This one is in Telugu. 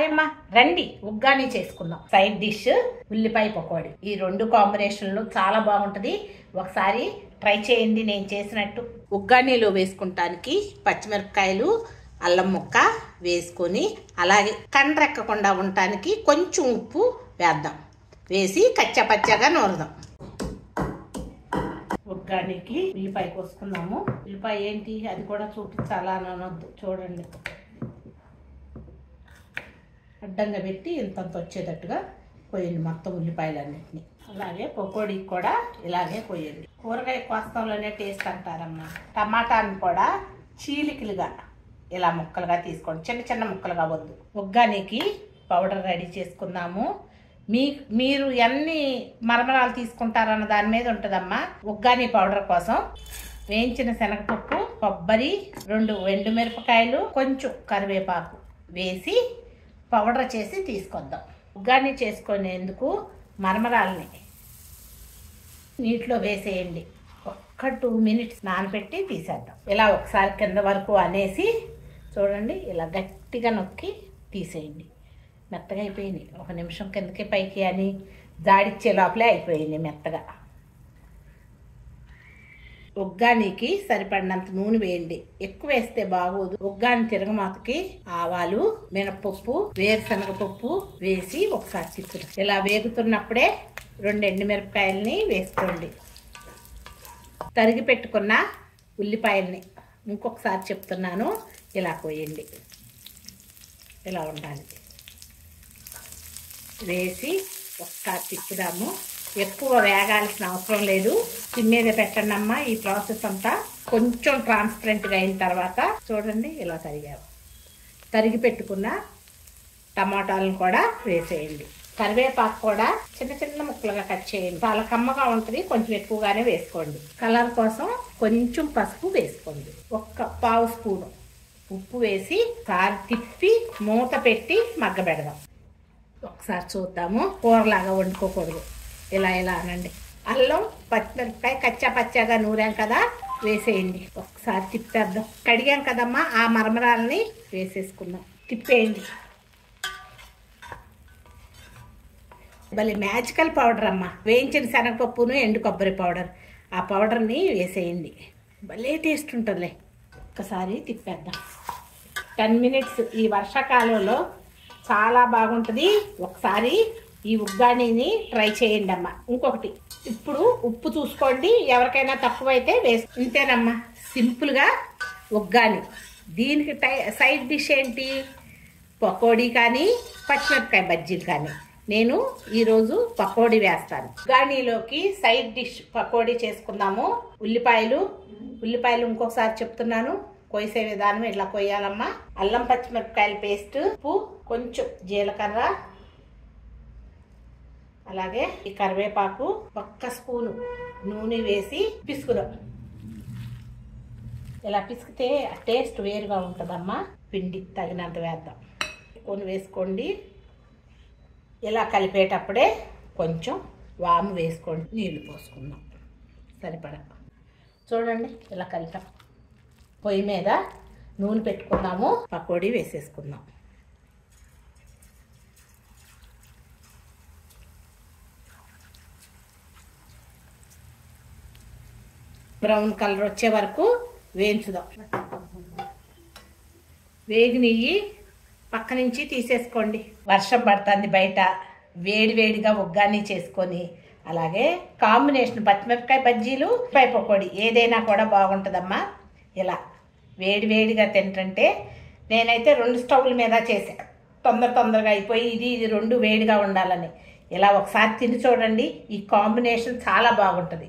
హాయ్ అమ్మా, రండి ఉగ్గాని చేసుకుందాం. సైడ్ డిష్ ఉల్లిపాయ పకోడీ. ఈ రెండు కాంబినేషన్లు చాలా బాగుంటది. ఒకసారి ట్రై చేయండి నేను చేసినట్టు. ఉగ్గానీలో వేసుకుంటానికి పచ్చిమిరపకాయలు, అల్లం ముక్క వేసుకొని అలాగే కండ్రెక్కకుండా ఉండటానికి కొంచెం ఉప్పు వేద్దాం. వేసి కచ్చపచ్చగా నూరదాం. ఉగ్గానికి ఉల్లిపాయ కోసుకుందాము. ఉల్లిపాయ ఏంటి అది కూడా చూపించాలా అనొద్దు. చూడండి, అడ్డంగా పెట్టి ఇంతంత వచ్చేటట్టుగా కొయ్యండి మొత్తం ఉల్లిపాయలన్నింటినీ. అలాగే పకోడీకి కూడా ఇలాగే కొయ్యండి. కూరగాయ కోస్తాంలోనే టేస్ట్ అంటారమ్మా. టమాటాని కూడా చీలికలుగా ఇలా ముక్కలుగా తీసుకోండి, చిన్న చిన్న ముక్కలుగా వద్దు. ఉగ్గానికి పౌడర్ రెడీ చేసుకుందాము. మీరు ఎన్ని మరమరాలు తీసుకుంటారన్న దాని మీద ఉంటుందమ్మా. ఉగ్గాని పౌడర్ కోసం వేయించిన శనగపప్పు, కొబ్బరి, 2 ఎండుమిరపకాయలు, కొంచెం కరివేపాకు వేసి పౌడర్ చేసి తీసుకొద్దాం. ఉగ్గాని చేసుకునేందుకు మరమరాలని నీటిలో వేసేయండి. ఒక్క 2 మినిట్స్ నానబెట్టి తీసేద్దాం. ఇలా ఒకసారి కింద వరకు అనేసి చూడండి, ఇలా గట్టిగా నొక్కి తీసేయండి. మెత్తగా అయిపోయింది. 1 నిమిషం కిందకి పైకి అని జాడిచ్చే లోపలే అయిపోయింది మెత్తగా. ఉగ్గానికి సరిపడినంత నూనె వేయండి. ఎక్కువ వేస్తే బాగోదు. ఉగ్గాని తిరగమాతకి ఆవాలు, మినపప్పు, వేరుశనగపప్పు వేసి ఒకసారి తిప్పుతాం. ఇలా వేగుతున్నప్పుడే 2 ఎండుమిరపకాయలని వేసుకోండి. తరిగి పెట్టుకున్న ఉల్లిపాయల్ని ఇంకొకసారి చెప్తున్నాను, ఇలా కోయండి. ఇలా ఉండాలి. వేసి ఒకసారి తిప్పుదాము. ఎక్కువ వేగాల్సిన అవసరం లేదు. సిమ్ మీద పెట్టండి అమ్మా. ఈ ప్రాసెస్ అంతా కొంచెం ట్రాన్స్పరెంట్గా అయిన తర్వాత చూడండి, ఇలా తరిగి పెట్టుకున్న టమాటాలను కూడా వేసేయండి. కరివేపాకు కూడా చిన్న చిన్న ముక్కలుగా కట్ చేయండి. చాలా కమ్మగా ఉంటుంది, కొంచెం ఎక్కువగానే వేసుకోండి. కలర్ కోసం కొంచెం పసుపు వేసుకోండి. 1/4 స్పూను ఉప్పు వేసి కారు తిప్పి మూత పెట్టి మగ్గబెడదాం. ఒకసారి చూద్దాము. కూరలాగా వండుకోకూడదు. ఇలా అనండి. అల్లం, పచ్చిమిరపకాయ కచ్చా పచ్చాగా నూరాం కదా, వేసేయండి. ఒకసారి తిప్పేద్దాం. కడిగాం కదమ్మా, ఆ మరమరాలని వేసేసుకుందాం. తిప్పేయండి. భలే మ్యాజికల్ పౌడర్ అమ్మా. వేయించిన శనగపప్పును, ఎండు కొబ్బరి పౌడర్, ఆ పౌడర్ని వేసేయండి. భలే టేస్ట్ ఉంటుందిలే. ఒక్కసారి తిప్పేద్దాం. 10 మినిట్స్. ఈ వర్షాకాలంలో చాలా బాగుంటుంది. ఒకసారి ఈ ఉగ్గానీని ట్రై చేయండి అమ్మా. ఇంకొకటి, ఇప్పుడు ఉప్పు చూసుకోండి, ఎవరికైనా తక్కువైతే ఇంతేనమ్మా. సింపుల్గా ఉగ్గాని. దీనికి సైడ్ డిష్ ఏంటి? పకోడీ కానీ పచ్చిమిరపకాయ బజ్జీలు కానీ. నేను ఈరోజు పకోడీ వేస్తాను. ఉగ్గానీలోకి సైడ్ డిష్ పకోడీ చేసుకుందాము. ఉల్లిపాయలు ఇంకొకసారి చెప్తున్నాను, కోసే విధానం ఇట్లా కొయ్యాలమ్మా. అల్లం పచ్చిమిరపకాయల పేస్ట్, ఉప్పు, కొంచెం జీలకర్ర, అలాగే ఈ కరివేపాకు, 1 స్పూను నూనె వేసి పిసుకుదాం. ఇలా పిసికితే టేస్ట్ వేరుగా ఉంటుందమ్మా. పిండి తగినంత వేద్దాం. కొన్ని వేసుకోండి. ఇలా కలిపేటప్పుడే కొంచెం వాము వేసుకోండి. నీళ్లు పోసుకుందాం సరిపడా. చూడండి, ఇలా కలిపాం. పొయ్యి మీద నూనె పెట్టుకున్నాము. పకోడీ వేసేసుకుందాం. బ్రౌన్ కలర్ వచ్చే వరకు వేయించుదాం. వేగినవి పక్క నుంచి తీసేసుకోండి. వర్షం పడుతుంది బయట, వేడిగా ఉగ్గాని చేసుకొని అలాగే కాంబినేషన్ పచ్చిమిరపకాయ బజ్జీలు, ఉల్లిపాయ పకోడీ ఏదైనా కూడా బాగుంటుందమ్మా. ఇలా వేడిగా తింటుంటే, నేనైతే 2 స్టవ్ల మీద చేసా. తొందరగా అయిపోయి ఇది 2 వేడిగా ఉండాలని. ఇలా ఒకసారి తిని చూడండి. ఈ కాంబినేషన్ చాలా బాగుంటుంది.